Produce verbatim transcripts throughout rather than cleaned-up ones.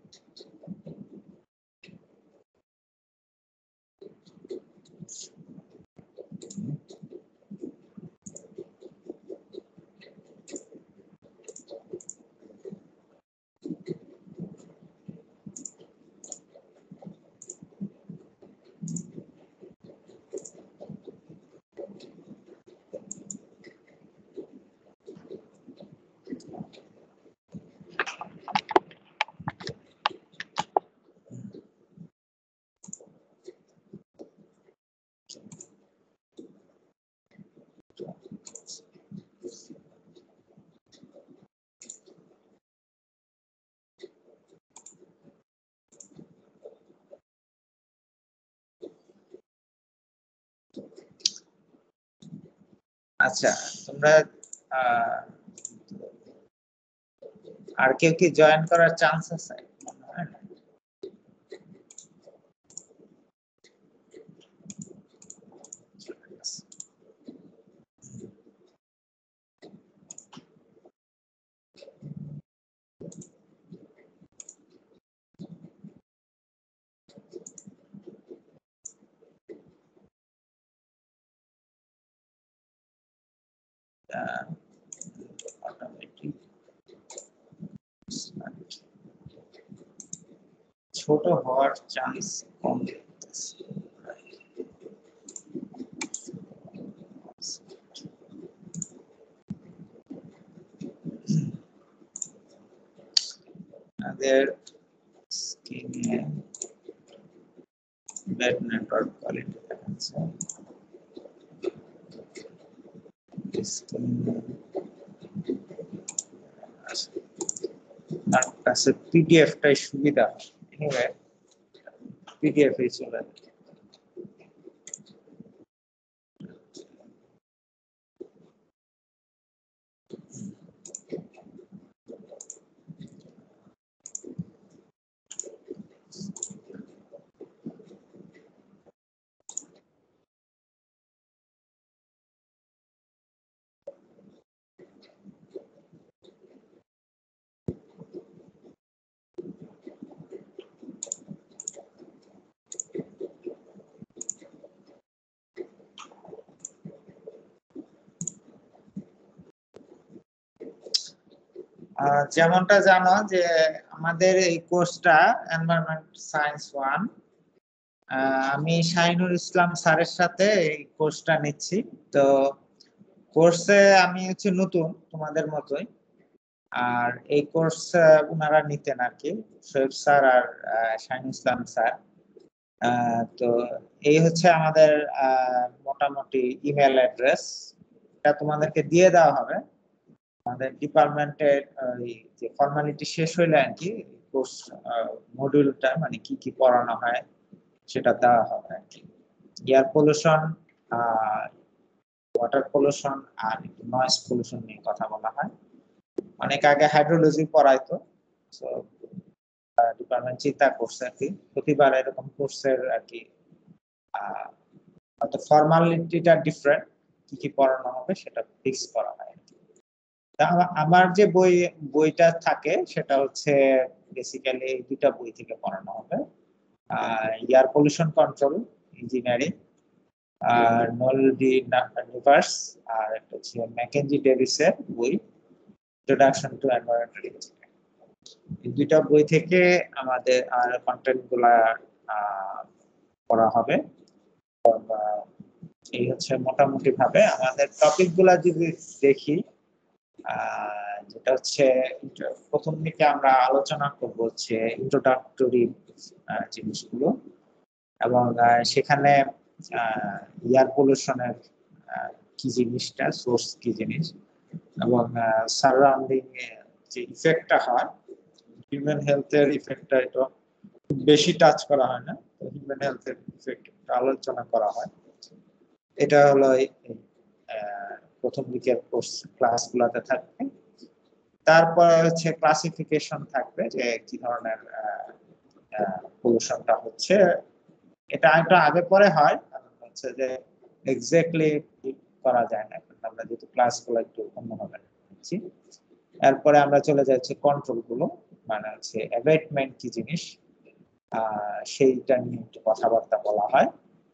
আচ্ছা, তোমরা আর কেউ কি জয়েন করার চান্স আছে? ছোট হওয়ার চান্স কম দেখতেছি। আমাদের স্ক্রিনে ব্যাড নেটওয়ার্ক কোয়ালিটি দেখাচ্ছে। আর কাছে পিডিএফটাই সুবিধা। এনিওয়ে পিডিএফ এই চলে। যেমনটা জানো যে আমাদের এই কোর্সটা এনভায়রনমেন্ট সায়েন্স ওয়ান, আমি শাহিনুর ইসলাম স্যারের সাথে এই কোর্সটা নিচ্ছি। তো কোর্সে আমি হচ্ছে নতুন তোমাদের মতোই, আর এই কোর্স ওনারা নিতেন আর কি, শোয়েব স্যার আর শাহিনুর ইসলাম স্যার। তো এই হচ্ছে আমাদের মোটামুটি ইমেল অ্যাড্রেস, এটা তোমাদেরকে দিয়ে দেওয়া হবে। আমাদের ডিপার্টমেন্টের যে ফর্মালিটি শেষ হইলে আর কি কোর্স মডিউলটা মানে কি কি পড়ানো হয় সেটা দেওয়া হবে আর কি। এয়ার পলিউশন, ওয়াটার পলিউশন আর নয়েজ পলিউশন নিয়ে কথা বলা হয়। অনেক আগে হাইড্রোলজি পড়াইতো, তো ডিপার্টমেন্ট চিন্তা করছে আর কি প্রতিবার এরকম কোর্সের আর কি হয়তো ফর্মালিটিটা ডিফারেন্ট, কি কি পড়ানো হবে সেটা ফিক্স করা হয়। আমার যে বই বইটা থাকে সেটা হচ্ছে বেসিক্যালি দুটা বই থেকে পড়ানো হবে, এয়ার পলিউশন কন্ট্রোল ইঞ্জিনিয়ারিং আর নলডি নিভার্স, আর একটা হচ্ছে ম্যাকেনজি ডেভিসের বই ইন্ট্রোডাকশন টু এনভায়রনমেন্টাল ইঞ্জিনিয়ারিং। এই দুইটা বই থেকে আমাদের কন্টেন্ট গুলা পড়া হবে। এই হচ্ছে মোটামুটি ভাবে আমাদের টপিক গুলা যদি দেখি, যেটা হচ্ছে প্রথম দিকে আমরা আলোচনা করবো হচ্ছে ইন্ট্রোডাক্টরি জিনিসগুলো, এবং সেখানে এয়ার পলিউশনের কি জিনিসটা, সোর্স কি জিনিস, এবং সারাউন্ডিং যে ইফেক্টটা হয় হিউম্যান হেলথের ইফেক্টটা এটা বেশি টাচ করা হয় না, তো হিউম্যান হেলথের ইফেক্ট আলোচনা করা হয়। এটা হলো প্রথম দিকের কোর্স ক্লাসগুলোতে থাকবে। তারপরে হচ্ছে ক্লাসিফিকেশন থাকবে যে কি ধরনের পলিউশনটা হচ্ছে, এটা একটা আগে পরে হয়, কারণ হচ্ছে যে এক্স্যাক্টলি করা যায় না, আমরা যেহেতু ক্লাসগুলো একটু অন্যভাবে নিচ্ছি। এরপরে আমরা চলে যাচ্ছি কন্ট্রোল গুলো, মানে হচ্ছে অ্যাবেটমেন্ট কি জিনিস সেইটা নিয়ে একটু কথাবার্তা বলা হয়।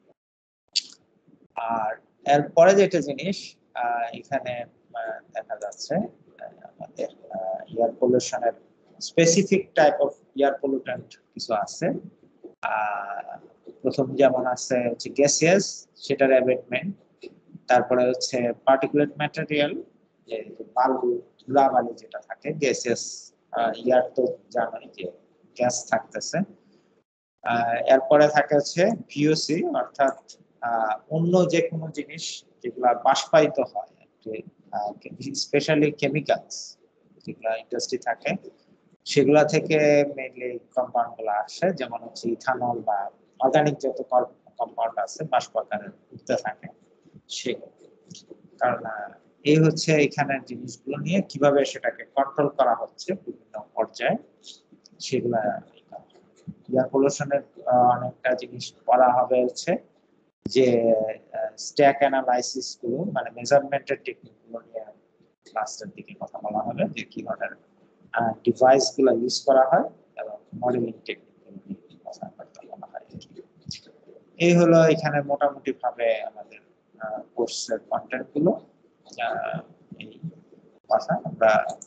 আর এরপরে যেটা জিনিস এখানে দেখা যাচ্ছে আমাদের এয়ার পলিউশনের specific type of air pollutant কিছু আছে। প্রথম যেমন আছে হচ্ছে গ্যাসিয়াস, সেটার অ্যাবেটমেন্ট। তারপরে হচ্ছে পার্টিকুলেট ম্যাটেরিয়াল, যে বালু ধুলাবালি যেটা থাকে, গ্যাসিয়াস এয়ার তো জানোই যে গ্যাস থাকতেছে। এরপরে থাকে হচ্ছে ভিওসি, অর্থাৎ অন্য যে কোনো জিনিস যেগুলা বাষ্পায়িত হয়, স্পেশালি কেমিক্যালস যেগুলা ইন্ডাস্ট্রি থাকে, সেগুলা থেকে মেইনলি কম্পাউন্ড গুলো আসে, যেমন হচ্ছে ইথানল বা অর্গানিক যত কম্পাউন্ড আছে বাষ্প আকারে উঠতে থাকে সেগুলো। কারণ এই হচ্ছে এখানের জিনিসগুলো নিয়ে কিভাবে সেটাকে কন্ট্রোল করা হচ্ছে বিভিন্ন পর্যায়ে, সেগুলা এয়ার পলিউশনের অনেকটা জিনিস করা হবে হচ্ছে যে স্ট্যাক অ্যানালাইসিস গুলো, মানে মেজারমেন্টের টেকনিক গুলো নিয়ে ক্লাসের দিকে কথা বলা হবে, যে কি ধরনের ডিভাইস গুলো ইউজ করা হয় এবং মডেলিং টেকনিক গুলো নিয়ে কথা বলা হয়। এই হলো এখানে মোটামুটি ভাবে আমাদের কোর্সের কন্টেন্ট গুলো। এই কথা আমরা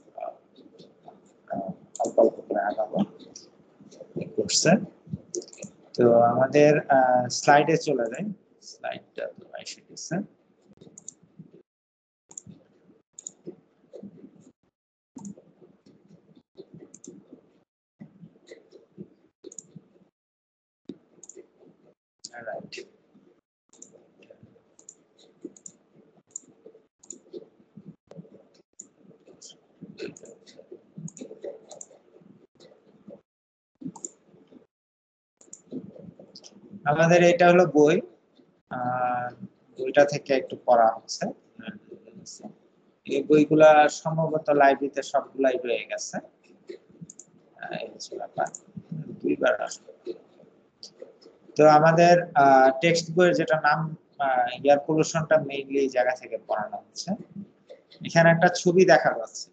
অল্প অল্প করে আগাবো কোর্সে। তো আমাদের স্লাইডে চলে যাই, স্লাইডটা তো এসে গেছে। রাইট, আমাদের এটা হলো বই, বইটা থেকে একটু পড়া হচ্ছে। এই বইগুলা সম্ভবত লাইব্রেরিতে সবগুলাই রয়ে গেছে। দুইবার আসবে। তো আমাদের টেক্সট বইয়ের যেটা নাম এয়ার পলিউশনটা মেইনলি এই জায়গা থেকে পড়ানো হচ্ছে। এখানে একটা ছবি দেখা যাচ্ছে,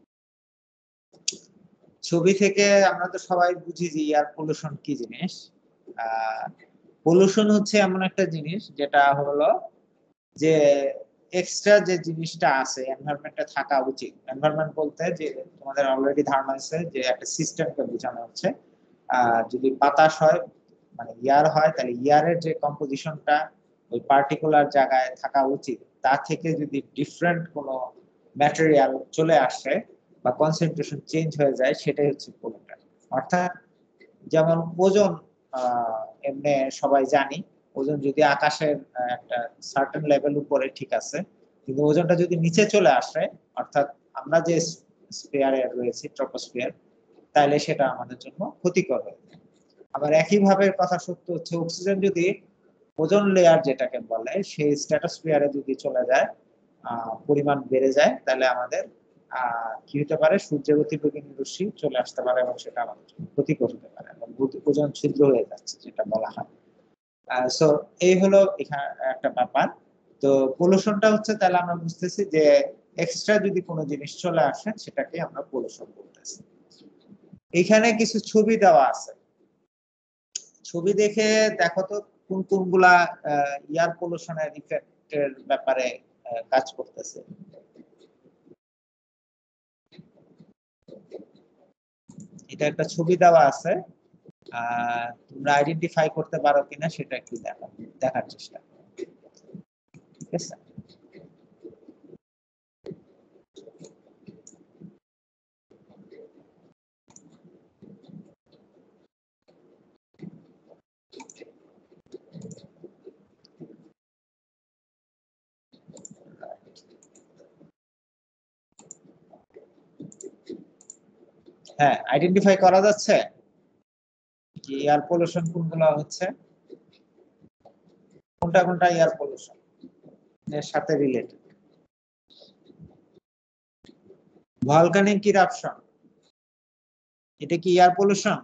ছবি থেকে আমরা তো সবাই বুঝি যে এয়ার পলিউশন কি জিনিস। পলিউশন হচ্ছে এমন একটা জিনিস যেটা হলো যে এক্সট্রা যে জিনিসটা আছে এনভায়রনমেন্টে থাকা উচিত। এনভায়রনমেন্ট বলতে যে তোমাদের অলরেডি ধারণা আছে যে একটা সিস্টেমকে বোঝানো হচ্ছে। আহ যদি বাতাস হয় মানে ইয়ার হয়, তাহলে ইয়ারের যে কম্পোজিশনটা ওই পার্টিকুলার জায়গায় থাকা উচিত, তা থেকে যদি ডিফারেন্ট কোনো ম্যাটেরিয়াল চলে আসে বা কনসেন্ট্রেশন চেঞ্জ হয়ে যায়, সেটাই হচ্ছে পলিউশন। অর্থাৎ যেমন ওজন, আহ এমনি সবাই জানি ওজন যদি আকাশের একটা সার্টেন লেভেল উপরে ঠিক আছে, কিন্তু ওজনটা যদি নিচে চলে আসে, অর্থাৎ আমরা যে স্ফিয়ারে রয়েছে ট্রপোস্ফিয়ার, তাহলে সেটা আমাদের জন্য ক্ষতিকর হয়ে যায়। আবার একইভাবে কথা সত্য হচ্ছে অক্সিজেন যদি ওজোন লেয়ার যেটাকে বলে সেই স্ট্র্যাটোস্ফিয়ারে যদি চলে যায়, পরিমাণ বেড়ে যায়, তাহলে আমাদের আহ কি হতে পারে, সূর্যের অতিবেগুনি রশ্মি চলে আসতে পারে এবং সেটা আমাদের ক্ষতি করতে পারে এবং ওজোন ছিদ্র হয়ে যাচ্ছে যেটা বলা হয়। সো এই হলো এখানে একটা ব্যাপার। তো পলিউশনটা হচ্ছে, তাহলে আমরা বুঝতেছি যে এক্সট্রা যদি কোনো জিনিস চলে আসে সেটাকে আমরা পলিউশন বলতেছি। এখানে কিছু ছবি দেওয়া আছে, ছবি দেখে দেখো তো কোন কোনগুলা এয়ার পলিউশনের ইফেক্টের ব্যাপারে কাজ করতেছে। এটা একটা ছবি দেওয়া আছে, আহ তোমরা আইডেন্টিফাই করতে পারো কিনা সেটা একটু দেখো, দেখার চেষ্টা করো। ঠিক আছে, হ্যাঁ আইডেন্টিফাই করা যাচ্ছে কি এয়ার পলিউশন কোনগুলো হচ্ছে, কোনটা কোনটা এয়ার পলিউশন এর সাথে রিলেটেড। ভলকানিক ইরাপশন, এটা কি এয়ার পলিউশন?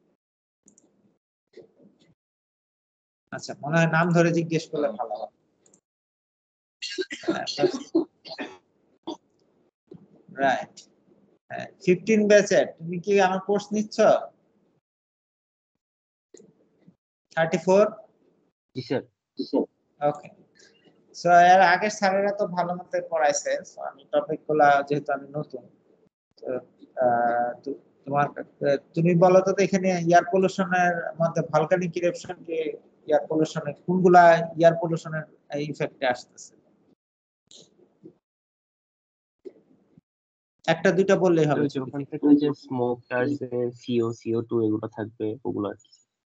আচ্ছা, মনে হয় নাম ধরে জিজ্ঞেস করলে ভালো হবে। রাইট, ফিফটিন ব্যাচের তুমি কি আমার কোর্স নিচ্ছ? Thirty four? জি স্যার। ওকে, সো এর আগের স্যারেরা তো ভালো মতো পড়াইছে, সো আমি টপিক গুলা যেহেতু আমি নতুন, তো তোমার তুমি বলো তো এখানে এয়ার পলিউশনের মধ্যে ভলকানিক ইরেপশন কি এয়ার পলিউশনের কোনগুলা এয়ার পলিউশনের ইফেক্টে আসতেছে? একটা দুইটা বললেই হবে। যখন থেকে ওই যে স্মোক আসবে, সিও সিও টু এগুলো থাকবে ওগুলো আর কি।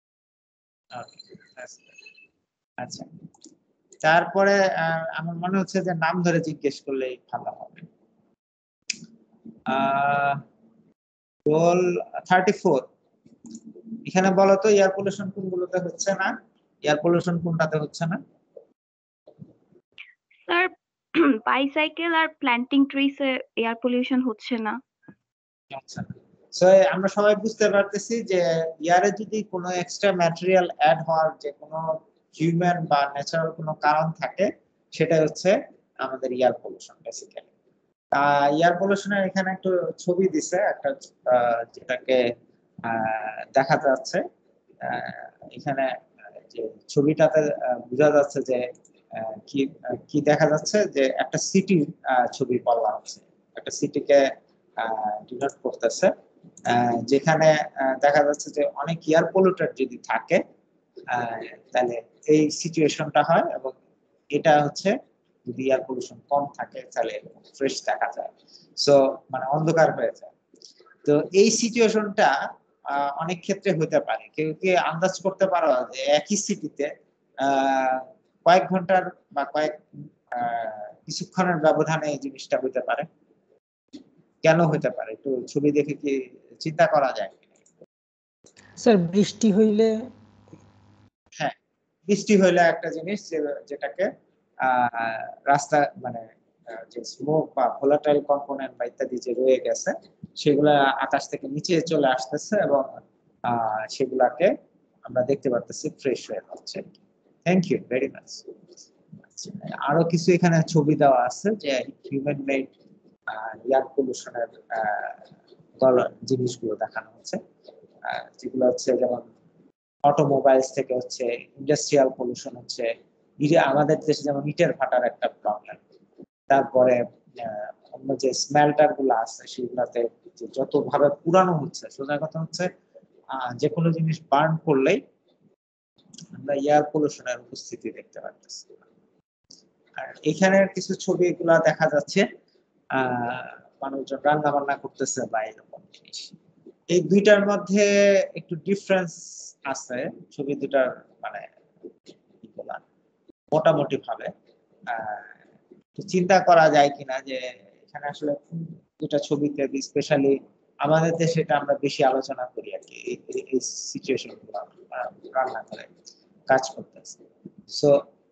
আচ্ছা, তারপরে আমার মনে হচ্ছে যে নাম ধরে জিজ্ঞেস করলেই ভালো হবে। রোল থার্টি ফোর, এখানে বলো তো এয়ার পলিউশন কোনগুলোতে হচ্ছে না, এয়ার পলিউশন কোনটাতে হচ্ছে না? স্যার বাইসাইকেল আর প্ল্যান্টিং ট্রিস এ এয়ার পলিউশন হচ্ছে না। আচ্ছা, সো আমরা সবাই বুঝতে পারতেছি যে এয়ারে যদি কোনো এক্সট্রা ম্যাটেরিয়াল অ্যাড হওয়ার যে কোনো হিউম্যান বা ন্যাচারাল কোনো কারণ থাকে, সেটা হচ্ছে আমাদের এয়ার পলিউশন বেসিক্যালি। এয়ার পলিউশনের এখানে একটু ছবি দিছে একটা, যেটাকে দেখা যাচ্ছে এখানে যে ছবিটাতে বোঝা যাচ্ছে যে কি কি দেখা যাচ্ছে যে একটা সিটির ছবি বলা হচ্ছে, একটা সিটিকে ডিনোট করতেছে, যেখানে দেখা যাচ্ছে যে অনেক এয়ার পলিউটেড যদি থাকে তাহলে এই সিচুয়েশনটা হয়, এবং এটা হচ্ছে যদি এয়ার পলিউশন কম থাকে তাহলে ফ্রেশ দেখা যায়, সো মানে অন্ধকার হয়ে যায়। তো এই সিচুয়েশনটা অনেক ক্ষেত্রে হতে পারে। কেউ কি আন্দাজ করতে পারো যে একই সিটিতে কয়েক ঘন্টার বা কয়েক কিছুক্ষণের ব্যবধানে এই জিনিসটা হতে পারে? কেন হতে পারে একটু ছবি দেখে কি চিন্তা করা যায়? স্যার বৃষ্টি হইলে, হ্যাঁ বৃষ্টি হইলে একটা জিনিস যেটাকে রাস্তা মানে যে স্মোক বা ভোলাটাইল কম্পোনেন্ট বা ইত্যাদি যে রয়ে গেছে সেগুলা আকাশ থেকে নিচে চলে আসতেছে এবং সেগুলাকে আমরা দেখতে পারতেছি ফ্রেশ হয়ে যাচ্ছে। Thank you very much. আরো কিছু এখানে ছবি দেওয়া আছে যে হিউম্যান মেড এয়ার পলিউশনের জিনিসগুলো দেখানো হচ্ছে, যেগুলো হচ্ছে যেমন অটোমোবাইলস থেকে হচ্ছে, ইন্ডাস্ট্রিয়াল পলিউশন হচ্ছে, আমাদের দেশে যেমন ইটের ভাটার একটা প্রবলেম, তারপরে অন্য যে স্মেল্টার গুলো আছে সেগুলাতে যত ভাবে পুরানো হচ্ছে, সোজা কথা হচ্ছে যে কোনো জিনিস বার্ন করলেই আমরা এয়ার পলিউশনের উপস্থিতি দেখতে পাচ্ছি। আর এখানে কিছু ছবি গুলা দেখা যাচ্ছে আহ মানুষজন রান্না বান্না করতেছে বা এরকম জিনিস। এই দুইটার মধ্যে একটু ডিফারেন্স আছে ছবি দুটার, মানে মোটামুটি ভাবে চিন্তা করা যায় কিনা যে এখানে আসলে দুটা ছবিতে স্পেশালি আমাদের দেশে এটা আমরা বেশি আলোচনা করি আর কি, এই সিচুয়েশন গুলো রান্না করে কাজ করতেছে। সো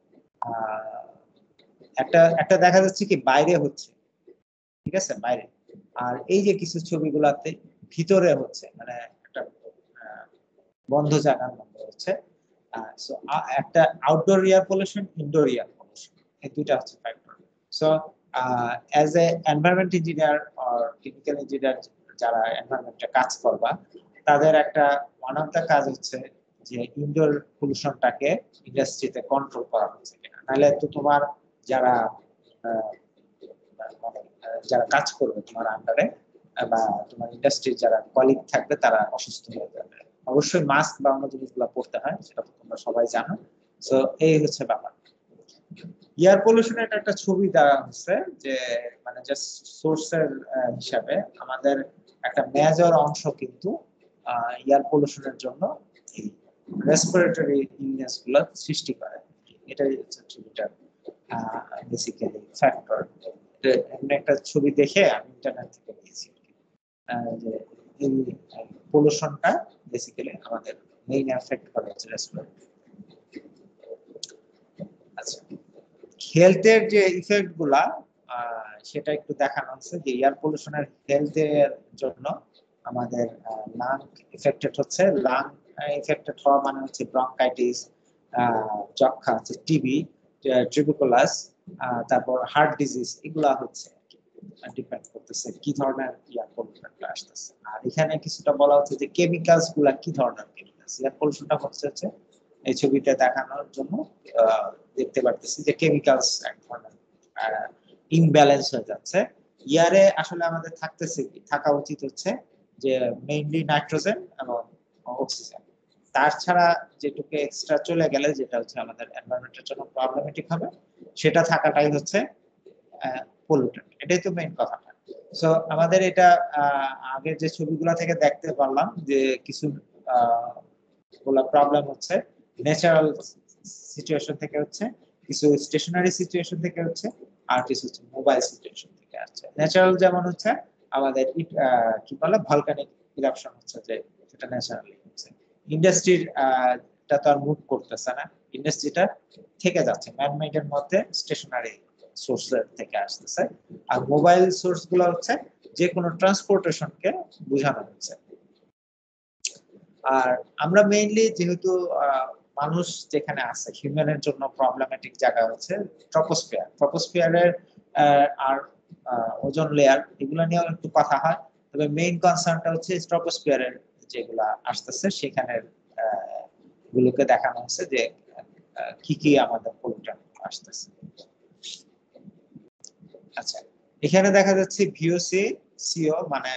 একটা একটা দেখা যাচ্ছে কি বাইরে হচ্ছে, ঠিক আছে বাইরে, আর এই যে কিছু ছবিগুলাতে ভিতরে হচ্ছে, মানে একটা বন্ধ জায়গার মধ্যে হচ্ছে। সো একটা outdoor air pollution, indoor air pollution, এই দুইটা হচ্ছে factor. So as a environment engineer or chemical engineer যারা এনভায়রনমেন্টে কাজ করবা, তাদের একটা ওয়ান অফ দ্য কাজ হচ্ছে যে ইনডোর পলিউশনটাকে ইন্ডাস্ট্রিতে কন্ট্রোল করা হচ্ছে কিনা, নাহলে তো তোমার যারা মানে যারা কাজ করবে তোমার আন্ডারে বা তোমার ইন্ডাস্ট্রির যারা কলিগ থাকবে তারা অসুস্থ হয়ে যাবে। অবশ্যই মাস্ক বা অন্য জিনিসগুলো পড়তে হয়, সেটা তো তোমরা সবাই জানো। সো এই হচ্ছে ব্যাপার। এয়ার পলিউশনের একটা ছবি দেওয়া হচ্ছে যে মানে জাস্ট সোর্সের হিসাবে আমাদের একটা মেজর অংশ কিন্তু এয়ার পলিউশনের জন্য এই রেসপিরেটরি ইলনেস গুলো সৃষ্টি করে, এটাই হচ্ছে ছবিটার বেসিক্যালি ফ্যাক্টর। এমন একটা ছবি দেখে আমি ইন্টারনেট থেকে নিয়েছি যে এই পলিউশনটা বেসিক্যালি আমাদের মেইন এফেক্ট করে হচ্ছে রেসপিরেটরি। আচ্ছা, হেলথের যে ইফেক্ট গুলা সেটা একটু দেখানো হচ্ছে যে এয়ার পলিউশনের হেলথের জন্য আমাদের লাং এফেক্টেড হচ্ছে। লাং এফেক্টেড হওয়া মানে হচ্ছে ব্রঙ্কাইটিস, যক্ষা, টিবি, ট্রিবিকুলাস, তারপর হার্ট ডিজিজ, এগুলা হচ্ছে। ডিপেন্ড করতেছে কি ধরনের এয়ার পলিউশনটা আসতেছে। আর এখানে কিছুটা বলা হচ্ছে যে কেমিক্যালস গুলা কি ধরনের কেমিক্যালস, এয়ার পলিউশনটা হচ্ছে হচ্ছে এই ছবিতে দেখানোর জন্য দেখতে পারতেছি যে কেমিক্যালস এক ধরনের ইমব্যালেন্স হয়ে যাচ্ছে। ইয়ারে আসলে আমাদের থাকতেছে কি থাকা উচিত হচ্ছে যে মেইনলি নাইট্রোজেন এবং অক্সিজেন, তার ছাড়া যেটুকু এক্সট্রা চলে গেলে যেটা হচ্ছে আমাদের এনভায়রনমেন্টের জন্য প্রবলেমেটিক হবে সেটা থাকাটাই হচ্ছে পলিউটেন্ট। এটাই তো মেইন কথা। সো আমাদের এটা আগের যে ছবিগুলো থেকে দেখতে পারলাম যে কিছু প্রবলেম হচ্ছে ন্যাচারাল সিচুয়েশন থেকে হচ্ছে, কিছু স্টেশনারি সিচুয়েশন থেকে হচ্ছে, আর কিছু হচ্ছে মোবাইল সিচুয়েশন থেকে আসছে। ন্যাচারাল যেমন হচ্ছে আমাদের কি বলে ভলকানিক ইরাপশন হচ্ছে যে সেটা ন্যাচারালি হচ্ছে। ইন্ডাস্ট্রির টা তো আর মুভ করতেছে না, ইন্ডাস্ট্রিটা থেকে যাচ্ছে ম্যানমেড এর মধ্যে স্টেশনারি সোর্স থেকে আসতেছে। আর মোবাইল সোর্স গুলো হচ্ছে যে কোনো ট্রান্সপোর্টেশনকে বোঝানো হচ্ছে। আর আমরা মেইনলি যেহেতু মানুষ যেখানে আছে হিউম্যানের জন্য প্রবলেমেটিক জায়গা হচ্ছে ট্রপোস্ফিয়ার, ট্রপোস্ফিয়ারের আর ওজোন লেয়ার এগুলো নিয়েও একটু কথা হয়, তবে মেইন কনসার্নটা হচ্ছে ট্রপোস্ফিয়ারের যেগুলা আসতেছে সেখানের গুলোকে দেখানো হচ্ছে যে কি কি আমাদের পলিউশন আসতেছে। আচ্ছা, এখানে দেখা যাচ্ছে ভিওসি সিও মানে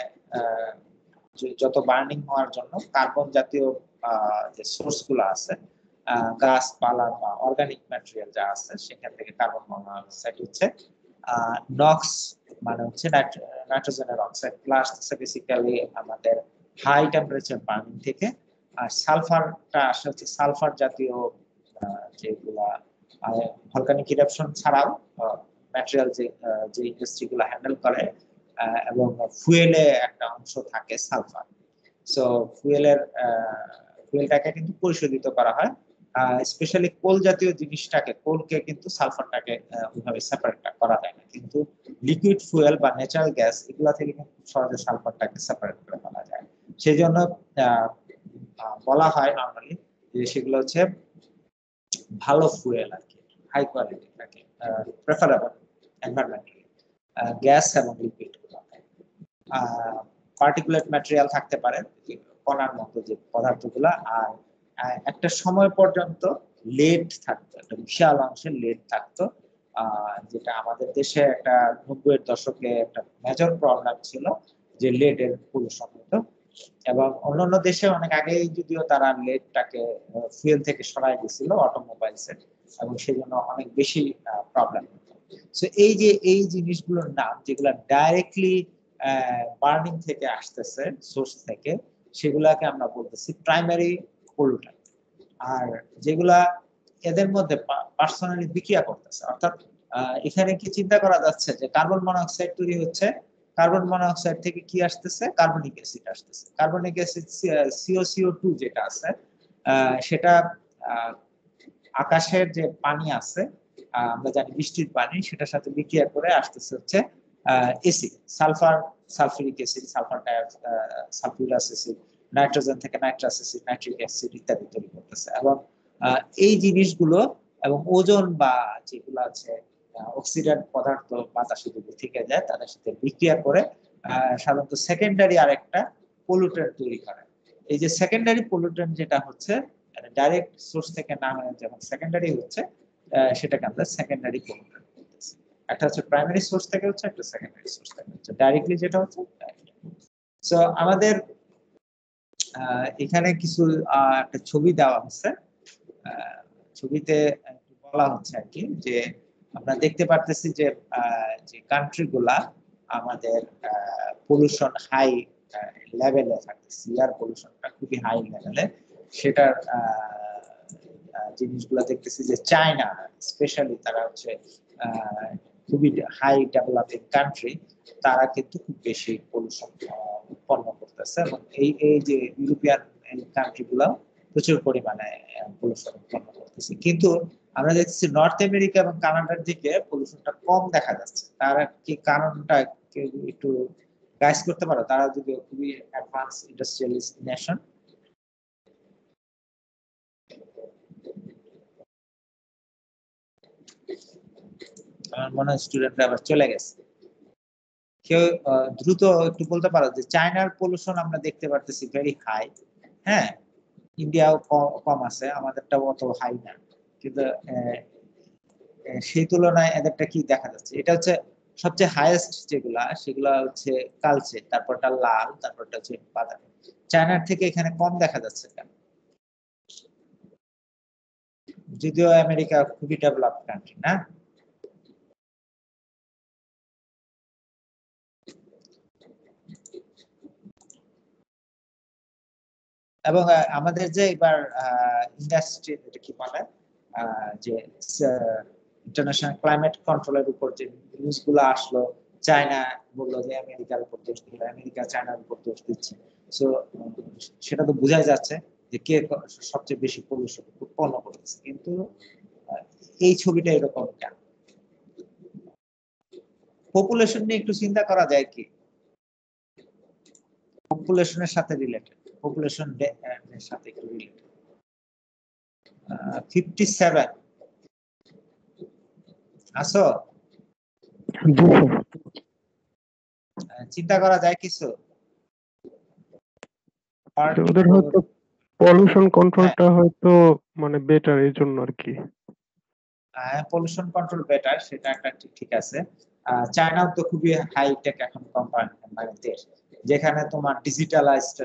যত বার্নিং হওয়ার জন্য কার্বন জাতীয় যে সোর্স গুলো আছে গাছপালা বা অর্গানিক ম্যাটেরিয়াল যা আছে সেখান থেকে কার্বন মনোক্সাইড হচ্ছে, নক্স মানে হচ্ছে নাইট্রোজেনের অক্সাইড প্লাস বেসিক্যালি আমাদের হাই টেম্পারেচার বার্নিং থেকে, আর সালফারটা আসে হচ্ছে সালফার জাতীয় যেগুলা ভলকানিক ইরাপশন ছাড়াও ম্যাটেরিয়াল যে যে ইন্ডাস্ট্রিগুলো হ্যান্ডেল করে এবং ফুয়েলে একটা অংশ থাকে সালফার। সো ফুয়েলের ফুয়েলটাকে কিন্তু পরিশোধিত করা হয়, স্পেশালি কোল জাতীয় জিনিসটাকে কোলকে কিন্তু সালফারটাকে ওইভাবে সেপারেট করা যায় না, কিন্তু লিকুইড ফুয়েল বা ন্যাচারাল গ্যাস এগুলা থেকে কিন্তু সহজে সালফারটাকে সেপারেট করে ফেলা যায়। সেই জন্য বলা হয় নর্মালি যে সেগুলো হচ্ছে ভালো ফুয়েল আর কি, হাই কোয়ালিটি থাকে, প্রেফারেবল এনভায়রনমেন্টালি গ্যাস এবং লিকুইড। পার্টিকুলেট ম্যাটেরিয়াল থাকতে পারে কণার মতো যে পদার্থগুলা, আর একটা সময় পর্যন্ত লেড থাকতো, একটা বিশাল অংশের লেড থাকতো, যেটা আমাদের দেশে একটা নব্বইয়ের দশকে একটা মেজর প্রবলেম ছিল যে লেডের পলিউশন হতো, এবং অন্যান্য দেশে অনেক আগেই যদিও তারা লেডটাকে ফুয়েল থেকে সরাই দিয়েছিল অটোমোবাইলসে, এবং সেই জন্য অনেক বেশি প্রবলেম হতো। সো এই যে এই জিনিসগুলোর নাম যেগুলো ডাইরেক্টলি বার্নিং থেকে আসতেছে সোর্স থেকে, সেগুলাকে আমরা বলতেছি প্রাইমারি পলিউটেন্ট। আর যেগুলা এদের মধ্যে পার্সোনালি বিক্রিয়া করতেছে, অর্থাৎ এখানে কি চিন্তা করা যাচ্ছে যে কার্বন মনোক্সাইড তৈরি হচ্ছে, কার্বন মনোক্সাইড থেকে কি আসতেছে কার্বনিক অ্যাসিড আসতেছে, carbonic acid CO CO two যেটা আছে সেটা আকাশের যে পানি আছে আমরা জানি বৃষ্টির পানি, সেটার সাথে বিক্রিয়া করে আসতেছে হচ্ছে acid, sulphur sulphuric acid, sulphur sulphurous acid, nitrogen থেকে নাইট্রাস অ্যাসিড, নাইট্রিক অ্যাসিড ইত্যাদি তৈরি করতেছে। এবং এই জিনিসগুলো এবং ওজোন বা যেগুলো আছে অক্সিডেন্ট পদার্থ বাতাসে যদি থেকে যায় তাদের সাথে বিক্রিয়া করে সাধারণত সেকেন্ডারি আরেকটা পলিউটেন্ট তৈরি করে। এই যে সেকেন্ডারি পলিউটেন্ট যেটা হচ্ছে ডাইরেক্ট সোর্স থেকে না হয়ে যখন সেকেন্ডারি হচ্ছে সেটাকে আমরা সেকেন্ডারি পলিউটেন্ট বলতেছি। একটা হচ্ছে প্রাইমারি সোর্স থেকে হচ্ছে, একটা সেকেন্ডারি সোর্স থেকে হচ্ছে। ডাইরেক্টলি যেটা হচ্ছে সো আমাদের এখানে কিছু একটা ছবি দেওয়া হচ্ছে, ছবিতে বলা হচ্ছে আর কি যে আমরা দেখতে পারতেছি যে যে কান্ট্রি গুলা আমাদের পলিউশন হাই লেভেলে থাকতেছে, এয়ার পলিউশনটা খুবই হাই লেভেলে, সেটার জিনিসগুলো দেখতেছি যে চায়না স্পেশালি তারা হচ্ছে খুবই হাই ডেভেলপিং কান্ট্রি, তারা কিন্তু খুব বেশি পলিউশন উৎপন্ন করতেছে, এবং এই এই যে ইউরোপিয়ান কান্ট্রি গুলো প্রচুর পরিমাণে পলিউশন উৎপন্ন করতেছে। কিন্তু আমরা দেখছি নর্থ আমেরিকা এবং কানাডার দিকে পলিউশনটা কম দেখা যাচ্ছে। তারা কি কারণটা একটু গাইস করতে পারো? তারা যদি খুবই অ্যাডভান্স ইন্ডাস্ট্রিয়ালিস্ট নেশন। আমার মনে হয় স্টুডেন্টরা আবার চলে গেছে। কেউ আহ, দ্রুত একটু বলতে পারো যে চায়নার পলিউশন আমরা দেখতে পারতেছি ভেরি হাই, হ্যাঁ, ইন্ডিয়াও ক- কম আছে, আমাদেরটাও অত হাই না, কিন্তু আহ, আহ, সেই তুলনায় এদেরটা কি দেখা যাচ্ছে, এটা হচ্ছে সবচেয়ে হাইয়েস্ট যেগুলা সেগুলা হচ্ছে কালচে, তারপরটা লাল, তারপরটা হচ্ছে বাদামি। চায়নার থেকে এখানে কম দেখা যাচ্ছে কেন? যদিও আমেরিকা খুবই ডেভেলপ কান্ট্রি না। এবং আহ, আমাদের যে এবার ইন্ডাস্ট্রি কি বলে আহ, যে ইন্টারন্যাশনাল ক্লাইমেট কন্ট্রোলের উপর যে নিউজ গুলো আসলো, চায়না বললো যে আমেরিকার উপর দোষ দিল, আমেরিকা চায়নার উপর দোষ দিচ্ছে। সো সেটা তো বোঝাই যাচ্ছে যে কে ক- সবচেয়ে বেশি পলিউশন উৎপন্ন করতেছে, কিন্তু আহ, এই ছবিটা এরকম কেন? পপুলেশন নিয়ে একটু চিন্তা করা যায় কি, পপুলেশনের সাথে রিলেটেড, পপুলেশন এর সাথে একটু রিলেটেড। ফিফটি সেভেন আসো, জি স্যার। আহ, চিন্তা করা যায় কিছু? ওদের হয়তো পলিউশন কন্ট্রোলটা হয়তো মানে বেটার এই জন্য আর কি। পলিউশন কন্ট্রোল বেটার, সেটা একটা ঠিক ঠিক আছে। আহ, চায়নাও তো খুবই হাইটেক এখন কোম্পানি, মানে দেশ, যেখানে তোমার ডিজিটালাইজড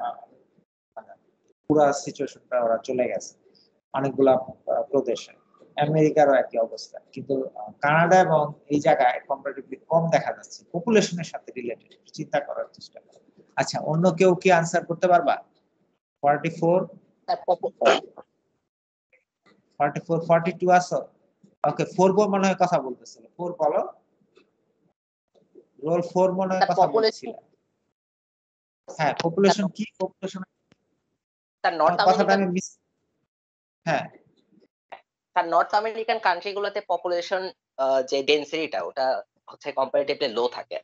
পুরো সিচুয়েশনটা ওরা চলে গেছে অনেকগুলা আহ, প্রদেশে। আমেরিকারও একই অবস্থা, কিন্তু আহ, কানাডা এবং এই জায়গায় কম্পারেটিভলি কম দেখা যাচ্ছে পপুলেশনের সাথে রিলেটেড। চিন্তা করার চেষ্টা করো। আচ্ছা, অন্য কেউ কি আনসার করতে পারবা? Forty four, forty four, forty two আসো। ওকে, ফোর মনে হয় কথা বলতেছিল, ফোর বলো। রোল ফোর মনে হয় কথা বলছিল। হ্যাঁ, পপুলেশন কি, পপুলেশন তার নর্থ কথাটা আমেরিকান আমি মিস। হ্যাঁ, তার নর্থ আমেরিকান কান্ট্রিগুলোতে পপুলেশন যে ডেনসিটিটা ওটা হচ্ছে কম্পারেটিভলি লো থাকে।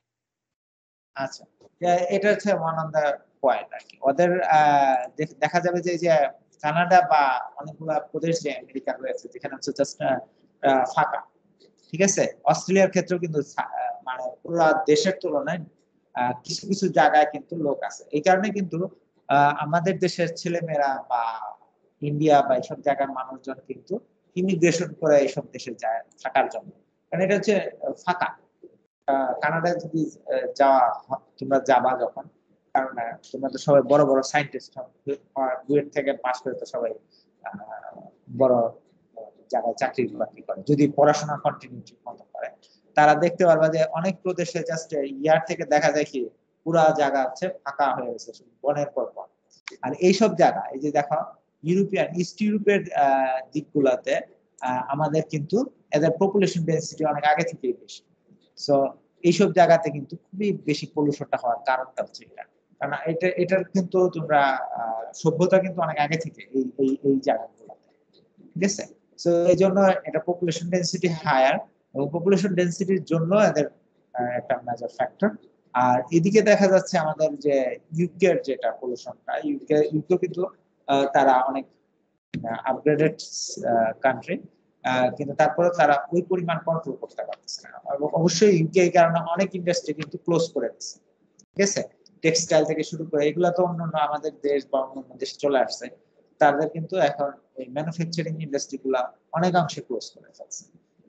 আচ্ছা, এ- এটা হচ্ছে ওয়ান অফ দা পয়েন্ট আর কি। ওদের আহ, দেখ- দেখা যাবে যে এই যে কানাডা বা অনেকগুলা প্রদেশ যে আমেরিকা রয়েছে যেখানে হচ্ছে জাস্ট ফাঁকা, ঠিক আছে। অস্ট্রেলিয়ার ক্ষেত্রেও কিন্তু সা- আহ, মানে পুরো দেশের তুলনায় আহ, কিছু কিছু জায়গায় কিন্তু লোক আছে। এই কারণে কিন্তু আহ, আমাদের দেশের ছেলেমেয়েরা বা ইন্ডিয়া বা এইসব জায়গার মানুষজন কিন্তু ইমিগ্রেশন করে এইসব দেশে যায় থাকার জন্য, কারণ এটা হচ্ছে আহ, ফাঁকা। আহ, কানাডায় যদি আহ, যাওয়া হ- তোমরা যাবা যখন, কারণ আহ, তোমরা তো সবাই বড় বড় সায়েন্টিস্ট, বুয়েট থেকে পাস করে তো সবাই আহ, বড় আহ, জায়গায় চাকরি বাকরি করে, যদি পড়াশোনা কন্টিনিউ ঠিক মতো করে। তারা দেখতে পারবে যে অনেক প্রদেশে জাস্ট ইয়ার থেকে দেখা যায় কি পুরা জায়গা হচ্ছে ফাঁকা হয়ে গেছে, শুধু বনের পর বন। আর এইসব জায়গা, এই যে দেখো ইউরোপিয়ান ইস্ট ইউরোপের আহ, দিকগুলাতে আহ, আমাদের কিন্তু এদের পপুলেশন ডেন্সিটি অনেক আগে থেকেই বেশি। সো এইসব জায়গাতে কিন্তু খুবই বেশি পলিউশনটা হওয়ার কারণটা হচ্ছে এটা। কারণ এটা এটার কিন্তু তোমরা আহ, সভ্যতা কিন্তু অনেক আগে থেকে এই এই এই জায়গাগুলোতে, ঠিক আছে। সো এই জন্য এটা পপুলেশন ডেন্সিটি হায়ার, এবং পপুলেশন ডেন্সিটির জন্য এদের আহ, একটা মেজর ফ্যাক্টর। আর এদিকে দেখা যাচ্ছে আমাদের যে ইউকের যেটা পলিউশনটা, ইউকে ইউকে কিন্তু আহ, তারা অনেক আপগ্রেডেড কান্ট্রি, কিন্তু তারপরে তারা ওই পরিমাণ কন্ট্রোল করতে পারতেছে না। এবং অবশ্যই ইউকে এই কারণে অনেক ইন্ডাস্ট্রি কিন্তু ক্লোজ করে দিচ্ছে, ঠিক আছে। টেক্সটাইল থেকে শুরু করে এগুলা তো অন্যান্য আমাদের দেশ বা অন্যান্য দেশে চলে আসছে, তাদের কিন্তু এখন এই ম্যানুফ্যাকচারিং ইন্ডাস্ট্রি গুলা অনেকাংশে ক্লোজ করে ফেলছে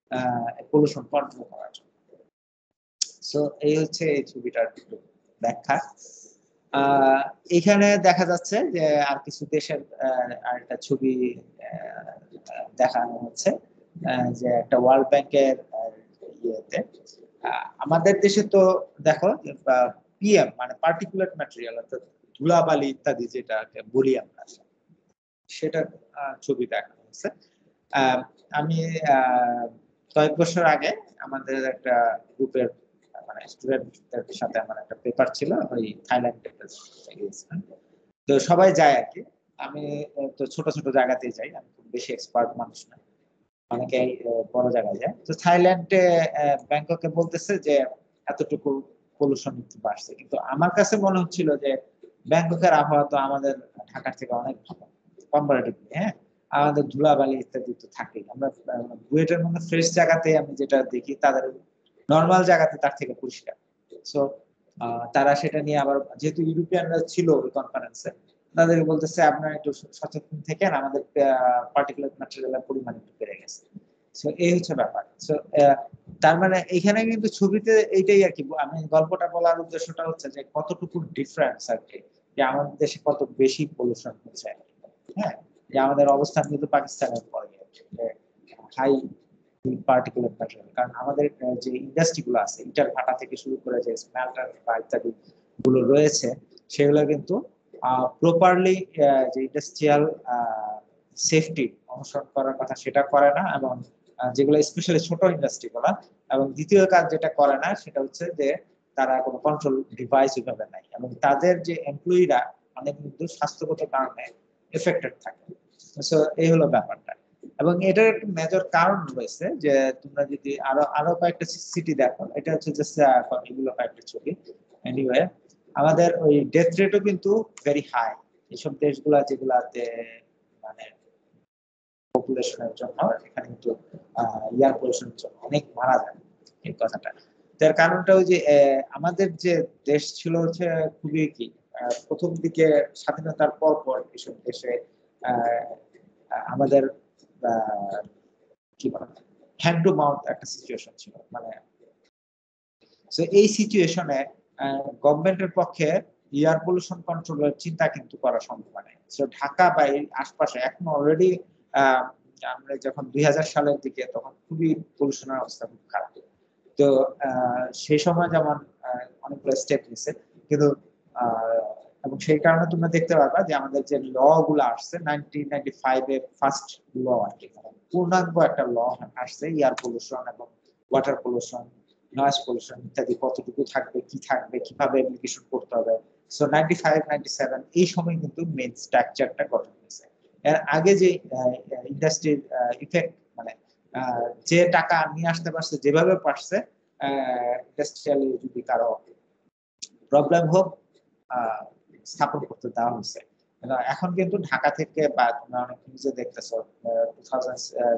পলিউশন কন্ট্রোল করার জন্য। সো এই হচ্ছে এই ছবিটার একটু ব্যাখ্যা। আহ এখানে দেখা যাচ্ছে যে আর কিছু দেশের আহ, আরেকটা ছবি আহ, দেখানো হচ্ছে, আহ, যে একটা ওয়ার্ল্ড ব্যাংকের ইয়েতে আহ, আমাদের দেশে তো দেখো পিএম মানে পার্টিকুলেট ম্যাটেরিয়াল, অর্থাৎ ধুলাবালি ইত্যাদি যেটাকে বলি আমরা, সেটার আহ, ছবি দেখানো হচ্ছে। আহ, আমি আহ, কয়েক বছর আগে আমাদের একটা গ্রুপের মানে স্টুডেন্টদের সাথে আমার একটা পেপার ছিল, ওই থাইল্যান্ডে গিয়েছিলাম। তো সবাই যায় আর কি। আমি আহ, তো ছোট ছোট জায়গাতেই যাই, আমি খুব বেশি এক্সপার্ট মানুষ না, অনেকেই আহ, বড় জায়গায় যায়। তো থাইল্যান্ডে আহ, ব্যাংককে বলতেছে যে এতটুকু পলিউশন বাড়ছে, কিন্তু আমার কাছে মনে হচ্ছিল যে ব্যাংককের আবহাওয়া তো আমাদের ঢাকার থেকে অনেক ভালো কম্পারেটিভলি, হ্যাঁ। আমাদের ধুলাবালি ইত্যাদি তো থাকেই, আমরা আহ, বুয়েটের মধ্যে ফ্রেশ জায়গাতে আমি যেটা দেখি তাদের নর্মাল জায়গাতে তার থেকে পরিষ্কার। সো তারা সেটা নিয়ে আবার যেহেতু ইউরোপিয়ানরা ছিল ওই কনফারেন্সে, তাদের বলতেছে আপনারা একটু সচেতন থেকেন, আমাদের পার্টিকুলার ম্যাটেরিয়ালের পরিমাণ একটু বেড়ে গেছে। সো এই হচ্ছে ব্যাপার। সো তার মানে এখানে কিন্তু ছবিতে এইটাই আর কি, আমি গল্পটা বলার উদ্দেশ্যটা হচ্ছে যে কতটুকু ডিফারেন্স আর কি, যে আমাদের দেশে কত বেশি পলিউশন হচ্ছে। হ্যাঁ, যে আমাদের অবস্থান কিন্তু পাকিস্তানের পরে হাই পার্টিকুলার ম্যাটেরিয়াল, কারণ আমাদের যে ইন্ডাস্ট্রি গুলো আছে, ইটার ভাটা থেকে শুরু করে যে স্মেল্টার বা ইত্যাদি গুলো রয়েছে, সেগুলো কিন্তু প্রপারলি যে ইন্ডাস্ট্রিয়াল সেফটি অনুসরণ করার কথা সেটা করে না, এবং যেগুলো স্পেশালি ছোট ইন্ডাস্ট্রি গুলা, এবং দ্বিতীয় কাজ যেটা করে না সেটা হচ্ছে যে তারা কোনো কন্ট্রোল ডিভাইস ওইভাবে নাই, এবং তাদের যে এমপ্লয়িরা অনেক কিন্তু স্বাস্থ্যগত কারণে এফেক্টেড থাকে। সো এই হলো ব্যাপারটা। এবং এটার একটা মেজর কারণ রয়েছে, যে তোমরা যদি আরো আরো কয়েকটা সিটি দেখো, এটা হচ্ছে জাস্ট এগুলো কয়েকটা ছবি। এনিওয়ে, আমাদের ওই ডেথ রেটও কিন্তু ভেরি হাই এইসব দেশগুলা যেগুলাতে মানে পপুলেশনের জন্য, এখানে কিন্তু এয়ার পলিউশনের জন্য অনেক মারা যায় এই কথাটা। তার কারণটা ওই যে আমাদের যে দেশ ছিল হচ্ছে খুবই কি প্রথম দিকে স্বাধীনতার পর পর এসব দেশে আমাদের কি বলে হ্যান্ড টু মাউথ একটা সিচুয়েশন ছিল, মানে এই সিচুয়েশনে গভর্নমেন্টের পক্ষে এয়ার পলিউশন কন্ট্রোলের চিন্তা কিন্তু করা সম্ভব নয়। সো ঢাকা বা এই আশপাশে এখন অলরেডি আমরা যখন দুই হাজার সালের দিকে, তখন খুবই পলিউশনের অবস্থা খুব খারাপ। তো সেই সময় যেমন অনেকগুলো স্টেপ নিছে, কিন্তু এবং সেই কারণে তোমরা দেখতে পারবা যে আমাদের যে ল গুলো আসছে নাইনটিন নাইনটি ফাইভ এর ফার্স্ট ল আর কি, পূর্ণাঙ্গ একটা ল আসছে এয়ার পলিউশন এবং ওয়াটার পলিউশন, নয়েজ পলিউশন ইত্যাদি কতটুকু থাকবে, কি থাকবে, কিভাবে অ্যাপ্লিকেশন করতে হবে। So ninety five ninety seven এই সময় কিন্তু মেইন স্ট্রাকচারটা গঠন হয়েছে। এর আগে যে ইন্ডাস্ট্রির ইফেক্ট, মানে যে টাকা নিয়ে আসতে পারছে যেভাবে পারছে, ইন্ডাস্ট্রিয়ালি যদি কারো প্রবলেম হোক স্থাপন করতে দেওয়া হয়েছে। এখন কিন্তু ঢাকা থেকে বা তোমরা অনেক নিউজে দেখতেছো টু থাউজেন্ড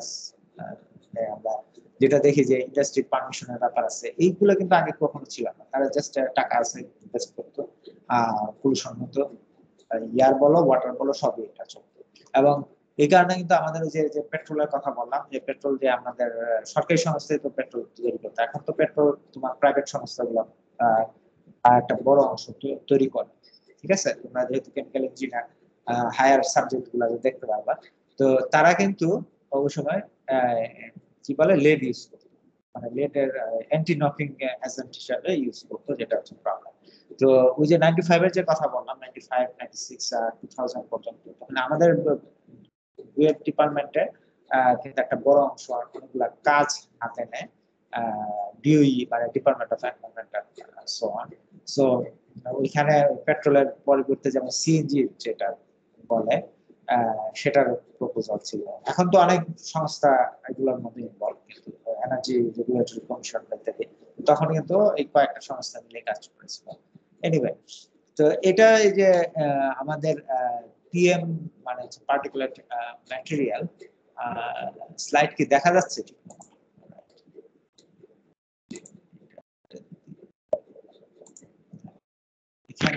আমরা যেটা দেখি যে ইন্ডাস্ট্রি পারমিশনের ব্যাপার আছে, এইগুলো কিন্তু আগে কখনো ছিল না। তারা জাস্ট টাকা আছে ইনভেস্ট করতো, আহ পলিউশন হতো, এয়ার বলো ওয়াটার বলো সবই এটা চলতো। এবং এই কারণে কিন্তু আমাদের যে যে পেট্রোলের কথা বললাম, যে পেট্রোল যে আমাদের সরকারি সংস্থায় তো পেট্রোল তৈরি করতো, এখন তো পেট্রোল তোমার প্রাইভেট সংস্থাগুলো আহ একটা বড় অংশ তৈরি করে। ঠিক আছে, তোমরা যেহেতু কেমিক্যাল ইঞ্জিনিয়ার হায়ার সাবজেক্ট গুলো দেখতে পারবা, তো তারা কিন্তু ওই সময় কি বলে লেড ইউজ করতো, মানে লেডের অ্যান্টি নকিং এজেন্ট হিসাবে ইউজ করতো, যেটা হচ্ছে প্রবলেম। তো ওই যে নাইনটি ফাইভ এর যে কথা বললাম, ninety five ninety six two thousand পর্যন্ত, তখন আমাদের ওয়েব ডিপার্টমেন্টে কিন্তু একটা বড় অংশ অনেকগুলা কাজ হাতে নেয় ডিওই, মানে department of environmental so on. So ওইখানে পেট্রোলের পরিবর্তে যেমন সিএনজি যেটা বলে সেটার প্রপোজাল ছিল। এখন তো অনেক সংস্থা এগুলোর মধ্যে ইনভলভ, কিন্তু এনার্জি রেগুলেটরি কমিশন ইত্যাদি, তখন কিন্তু এই কয়েকটা সংস্থা মিলে কাজ করেছিল। এনিওয়ে, তো এটা এই যে আমাদের পিএম মানে পার্টিকুলার ম্যাটেরিয়াল স্লাইড কি দেখা যাচ্ছে? এখানে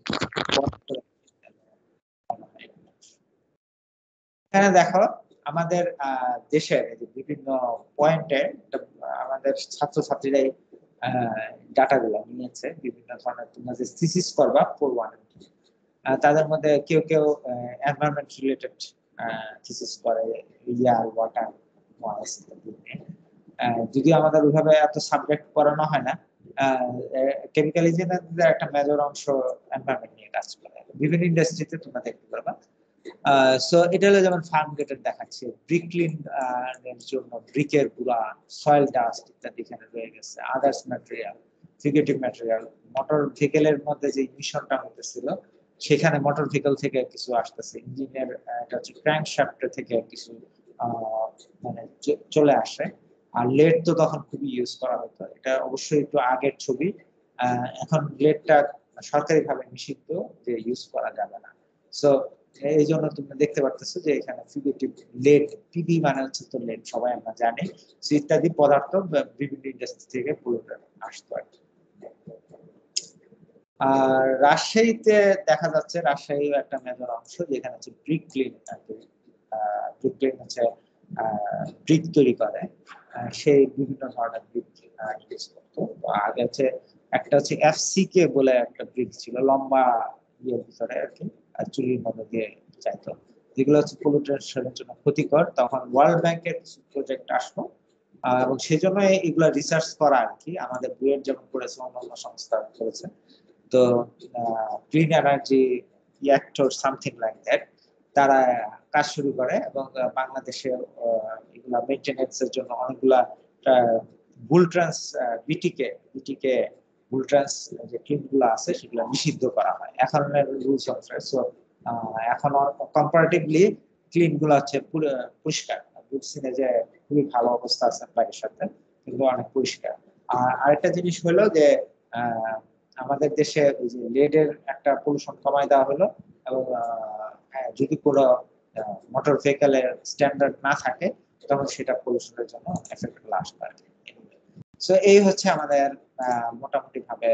এখানে দেখো আমাদের দেশের বিভিন্ন পয়েন্টে আমাদের ছাত্রছাত্রীরাই ডাটাগুলো নিয়েছে বিভিন্ন ধরনের। তোমরা যে থিসিস করবা ফোর ওয়ান, তাদের মধ্যে কেউ কেউ এনভায়রনমেন্ট রিলেটেড থিসিস করে, এয়ার ওয়াটার নয়েজ। যদিও আমাদের ওইভাবে এত সাবজেক্ট পড়ানো হয় না, কেমিক্যাল ইঞ্জিনিয়ারদের একটা মেজর অংশ এনভায়রনমেন্ট নিয়ে কাজ করে বিভিন্ন ইন্ডাস্ট্রিতে, তোমরা দেখতে পারবা। সো এটা হলো যেমন ফার্ম গেটের দেখাচ্ছে, ব্রিকলিন এর জন্য ব্রিকের গুঁড়া, সয়েল ডাস্ট ইত্যাদি এখানে রয়ে গেছে, others material, fugitive material, motor ভেহিকেলের মধ্যে যে ইমিশনটা হতেছিল সেখানে মোটর ভেহিকেল থেকে কিছু আসতেছে, ইঞ্জিনের এটা হচ্ছে ক্র্যাঙ্কশ্যাফট থেকে কিছু মানে চলে আসে। আর লেড তো তখন খুবই ইউজ করা হতো, এটা অবশ্যই একটু আগের ছবি। এখন লেডটা সরকারিভাবে নিষিদ্ধ, যে ইউজ করা যাবে না। সো এই জন্য তুমি দেখতে পারতেছো যে এখানে ফিগেটিভ লেড, পিবি মানে হচ্ছে তো লেড, সবাই আমরা জানি, ইত্যাদি পদার্থ বিভিন্ন ইন্ডাস্ট্রি থেকে পুরোটা আসতো আর কি। আর রাজশাহীতে দেখা যাচ্ছে রাজশাহী একটা মেজর অংশ যেখানে হচ্ছে ব্রিক ক্লিন ব্রিক ক্লিন হচ্ছে ব্রিক তৈরি করে সেই বিভিন্ন ধরনের ব্রিক ইউজ করতো। তো আগে হচ্ছে একটা হচ্ছে এফসিকে বলে একটা ব্রিক ছিল লম্বা ইয়ের ভিতরে আর কি চুলির মধ্যে দিয়ে যাইতো, যেগুলো হচ্ছে পলিউশনের জন্য ক্ষতিকর। তখন ওয়ার্ল্ড ব্যাংকের কিছু প্রজেক্ট আসলো এবং সেই জন্য এগুলা রিসার্চ করা আর কি, আমাদের বুয়েট যেমন করেছে অন্যান্য সংস্থা করেছে। তো clean energy reactor something like that তারা কাজ শুরু করে এবং বাংলাদেশে এগুলা মেইনটেনেন্স এর জন্য অনেকগুলা বুলট্রান্স বিটিকে বিটিকে বুলট্রান্স যে ক্লিন গুলো আছে সেগুলো নিষিদ্ধ করা হয় এখন রুলস অনুসারে। সো এখন কম্পারেটিভলি ক্লিন গুলো হচ্ছে পরিষ্কার, বুঝছিনে যে খুবই ভালো অবস্থা আছে বাইরের সাথে, কিন্তু অনেক পরিষ্কার। আর আরেকটা জিনিস হলো যে আহ আমাদের দেশে ওই যে লেডের একটা পলিউশন কমায় দেওয়া হলো এবং যদি কোনো মোটর ভেহিকেলের স্ট্যান্ডার্ড না থাকে তখন সেটা পলিউশনের জন্য এফেক্টেবল আসতে পারে। সো এই হচ্ছে আমাদের মোটামুটি ভাবে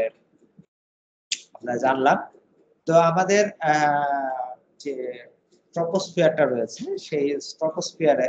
আমরা জানলাম। তো আমাদের যে ট্রপোস্ফিয়ারটা রয়েছে সেই ট্রপোস্ফিয়ারে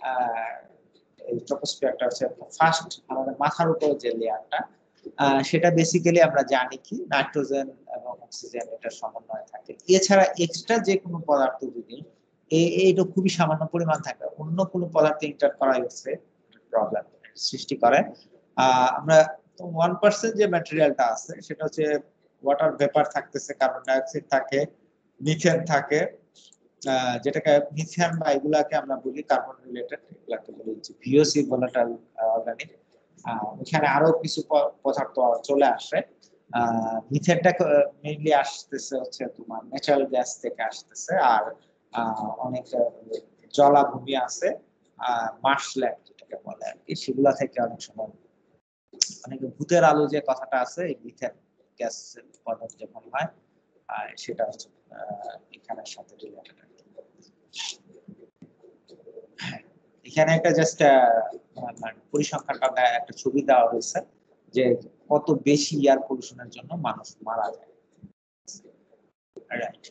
এই ট্রপোস্ফিয়ারটা হচ্ছে ফার্স্ট আমাদের মাথার উপরে যে লেয়ারটা সেটা বেসিক্যালি আমরা জানি কি নাইট্রোজেন এবং অক্সিজেন এটার সমন্বয় থাকে। এছাড়া এক্সট্রা যে কোনো পদার্থ যদি এইটা খুবই সামান্য পরিমাণ থাকে অন্য কোনো পদার্থ ইন্টার করা হচ্ছে প্রবলেম সৃষ্টি করে। আহ আমরা ওয়ান পার্সেন্ট যে ম্যাটেরিয়ালটা আছে সেটা হচ্ছে ওয়াটার ভেপার থাকতেছে, কার্বন ডাইঅক্সাইড থাকে, মিথেন থাকে, যেটাকে মিথেন বা এগুলাকে আমরা বলি কার্বন রিলেটেড, এগুলাকে বলি ভিওসি ভোলাটাইল অর্গানিক। এখানে আরো কিছু পদার্থ চলে আসে। আহ মিথেনটা মেইনলি আসতেছে হচ্ছে তোমার ন্যাচারাল গ্যাস থেকে আসতেছে, আর অনেক জলাভূমি আছে আহ মার্শল্যান্ড যেটাকে বলে আর কি, সেগুলা থেকে অনেক সময় অনেক ভূতের আলো যে কথাটা আছে এই মিথেন গ্যাস উৎপাদন যখন হয় সেটা হচ্ছে এখানের সাথে রিলেটেড। এখানে একটা জাস্ট পরিসংখ্যানটা একটা ছবি দেওয়া হয়েছে যে কত বেশি এয়ার পলিউশনের জন্য মানুষ মারা যায়। রাইট,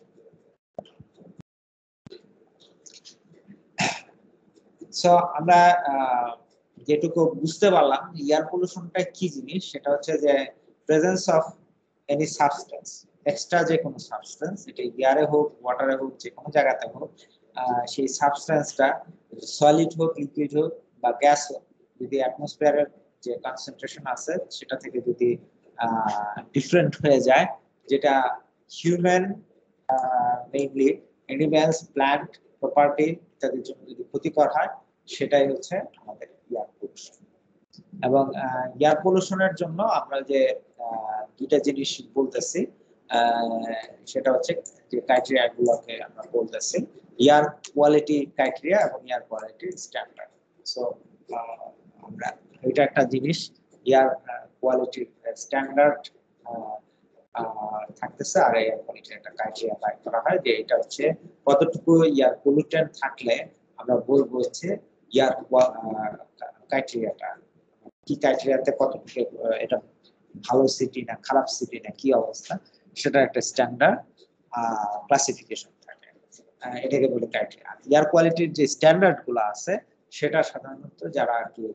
সো আমরা যেটুকু বুঝতে পারলাম এয়ার পলিউশনটা কি জিনিস, সেটা হচ্ছে যে presence of any substance, extra যে কোনো সাবস্টেন্স, এটা এয়ারে হোক ওয়াটারে হোক যে কোনো জায়গাতে হোক, সেই সাবস্টেন্সটা সলিড হোক লিকুইড হোক বা গ্যাস হোক, যদি অ্যাটমসফিয়ারের যে কনসেন্ট্রেশন আছে সেটা থেকে যদি ডিফারেন্ট হয়ে যায়, যেটা human mainly animals plant property ইত্যাদির জন্য যদি ক্ষতিকর হয় সেটাই হচ্ছে আমাদের এয়ার পলিউশন। এবং এয়ার পলিউশনের জন্য আমরা যে দুইটা জিনিস বলতেছি সেটা হচ্ছে যে ক্রাইটেরিয়া গুলোকে আমরা বলতেছি এয়ার কোয়ালিটি ক্রাইটেরিয়া এবং এয়ার কোয়ালিটি স্ট্যান্ডার্ড। সো আমরা এটা একটা জিনিস এয়ার কোয়ালিটি স্ট্যান্ডার্ড থাকতেছে, আর এয়ার কোয়ালিটির একটা ক্রাইটেরিয়া বাইর করা হয় যে এটা হচ্ছে কতটুকু এয়ার পলিউটেন্ট থাকলে আমরা বলবো হচ্ছে এয়ার ক্রাইটেরিয়াটা কি, ক্রাইটেরিয়াতে কতটুকু এটা ভালো সিটি না খারাপ সিটি না কি অবস্থা, সেটা একটা স্ট্যান্ডার্ড ক্লাসিফিকেশন থাকে, এটাকে বলে ক্রাইটেরিয়া। এয়ার কোয়ালিটির যে স্ট্যান্ডার্ড গুলো আছে সেটা সাধারণত যারা আর কি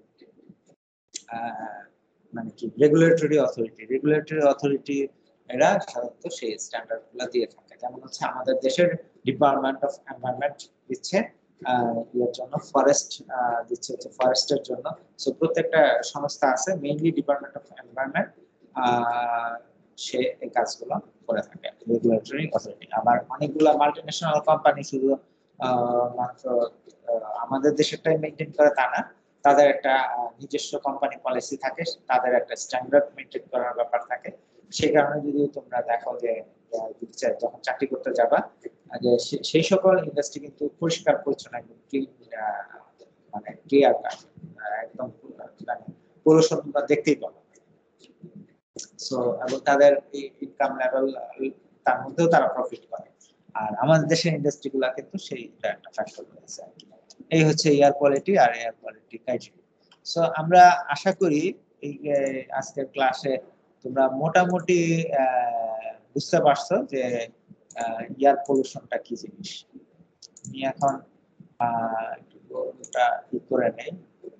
মানে কি রেগুলেটরি অথরিটি রেগুলেটরি অথরিটি এরা সাধারণত সেই স্ট্যান্ডার্ড গুলো দিয়ে থাকে। যেমন হচ্ছে আমাদের দেশের ডিপার্টমেন্ট অফ এনভায়রনমেন্ট দিচ্ছে এর জন্য, ফরেস্ট দিচ্ছে হচ্ছে ফরেস্টের জন্য। সো প্রত্যেকটা সংস্থা আছে মেইনলি ডিপার্টমেন্ট অফ এনভায়রনমেন্ট সে এই কাজগুলো করে থাকে রেগুলেটরি অথরিটি। আবার অনেকগুলো মাল্টিন্যাশনাল কোম্পানি শুধু মাত্র আমাদের দেশেরটাই মেনটেন করে তা না, তাদের একটা নিজস্ব কোম্পানি পলিসি থাকে, তাদের একটা স্ট্যান্ডার্ড মেনটেন করার ব্যাপার থাকে। সেই কারণে যদি তোমরা দেখো যে যখন চাকরি করতে যাবা যে সেই সকল ইন্ডাস্ট্রি কিন্তু পরিষ্কার পরিচ্ছন্ন একদম ক্লিন মানে ক্লিয়ার একদম পলিউশন তোমরা দেখতেই পাবো। সো এবং তাদের ইনকাম লেভেল তার মধ্যেও তারা প্রফিট করে। আর আমাদের দেশের ইন্ডাস্ট্রি গুলা কিন্তু সেইটা একটা ফ্যাক্টর রয়েছে। এই হচ্ছে এয়ার কোয়ালিটি আর এয়ার কোয়ালিটি ক্রাইটেরিয়া। সো আমরা আশা করি এই আজকের ক্লাসে তোমরা মোটামুটি আহ, বুঝতে পারছো যে এয়ার পলিউশনটা কি জিনিস। আমি এখন আহ, একটু ওটা ই করে নেই।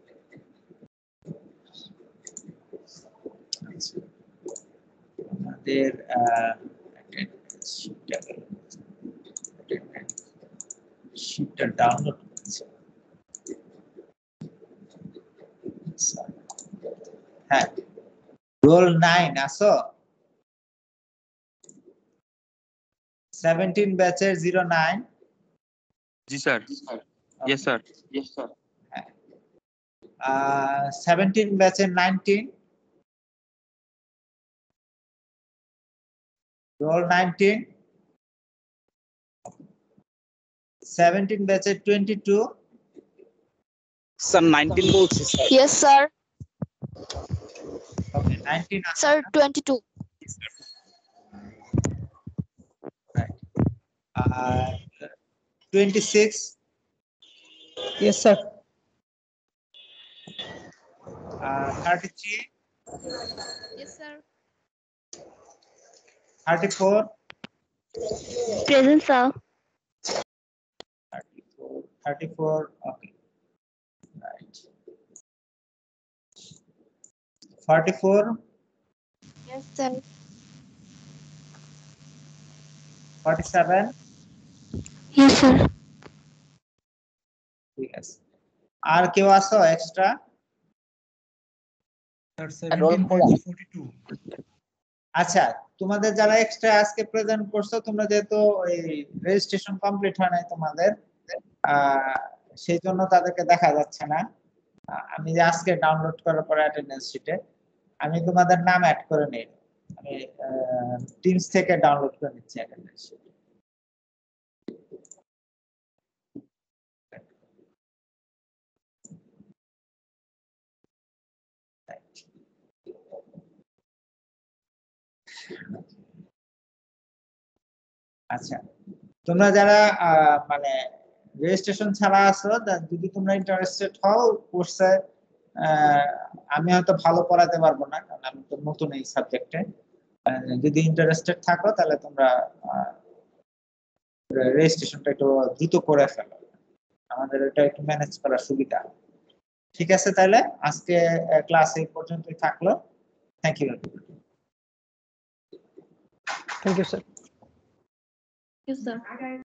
আচ্ছা, আমাদের শীটটা ডাউনলোড করেছে। হ্যাঁ, রোল নাইন আসো, সেভেন্টিন ব্যাচের জিরো নাইন। জি sir. Yes sir. Yes sir. Seventeen ব্যাচের নাইনটিন, রোল নাইনটিন। সেভেন্টিন ব্যাচের টোয়েন্টি টু। স্যার নাইনটিন বলছি sir. Yes, sir. Okay, nineteen Sir, twenty-two. আর twenty six. Yes, sir. Uh, thirty-three, Yes, sir. thirty-four, Present, sir. thirty-four, thirty-four, okay, right. forty-four, Yes, sir. forty-seven, Yes, sir. ঠিক আছে। আর কেউ আসো extra? আচ্ছা, তোমাদের যারা extra আজকে প্রেজেন্ট করছো, তোমরা যেহেতু এই রেজিস্ট্রেশন কমপ্লিট হয় নাই তোমাদের, আহ সেই জন্য তাদেরকে দেখা যাচ্ছে না। আহ, আমি যে আজকে ডাউনলোড করার পরে অ্যাটেন্ডেন্স শিটে আমি তোমাদের নাম অ্যাড করে নিই। আমি টিমস থেকে ডাউনলোড করে নিচ্ছি অ্যাটেন্ডেন্স শিট। আচ্ছা, তোমরা যারা আহ, মানে রেজিস্ট্রেশন ছাড়া আছো, তা- যদি তোমরা ইন্টারেস্টেড হও কোর্সে, আমি হয়তো ভালো পড়াতে পারবো না, কারণ আমি তো নতুন এই সাবজেক্টে। যদি ইন্টারেস্টেড থাকো তাহলে তোমরা রেজিস্ট্রেশনটা একটু দ্রুত করে ফেলো, আমাদের এটা একটু ম্যানেজ করার সুবিধা। ঠিক আছে, তাহলে আজকে ক্লাস এই পর্যন্তই থাকলো। Thank you. Thank you, sir. Yes, sir.